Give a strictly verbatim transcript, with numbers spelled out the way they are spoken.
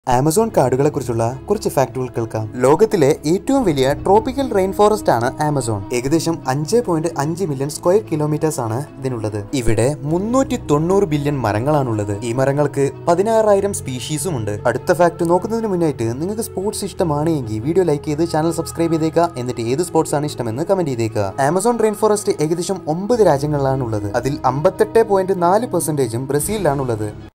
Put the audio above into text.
Amazon കാടുകളെ കുറിച്ചുള്ള കുറച്ച് ഫാക്ടുകൾ കേൾക്കാം. ലോകത്തിലെ ഏറ്റവും വലിയ ട്രോപ്പിക്കൽ റെയിൻ ഫോറസ്റ്റ് ആണ് ആമസോൺ. ഏകദേശം അഞ്ച് പോയിന്റ് അഞ്ച് മില്യൺ സ്ക്വയർ കിലോമീറ്റേഴ്സ് ആണ് ഇതിനുള്ളത്. ഇവിടെ മുന്നൂറ്റി തൊണ്ണൂറ് ബില്യൺ മരങ്ങളാണുള്ളത്. ഈ മരങ്ങൾക്ക് പതിനാറായിരം സ്പീഷീസും ഉണ്ട്. അടുത്ത ഫാക്ട് നോക്കുന്നതിന് മുന്നായിട്ട് നിങ്ങൾക്ക് സ്പോർട്സ് ഇഷ്ടമാണെങ്കിൽ വീഡിയോ ലൈക്ക് ചെയ്ത് ചാനൽ സബ്സ്ക്രൈബ് ചെയ്തേക്കുക. എന്നിട്ട് ഏത് സ്പോർട്സ് ആണ് ഇഷ്ടമെന്ന് കമന്റ് ചെയ്തേക്കുക. ആമസോൺ റെയിൻ ഫോറസ്റ്റ് ഏകദേശം ഒമ്പത് രാജ്യങ്ങളിലാണ് ഉള്ളത്. അതിൽ അമ്പത്തെട്ട് പോയിന്റ് നാല് പെർസെന്റേജും ബ്രസീലിലാണുള്ളത്.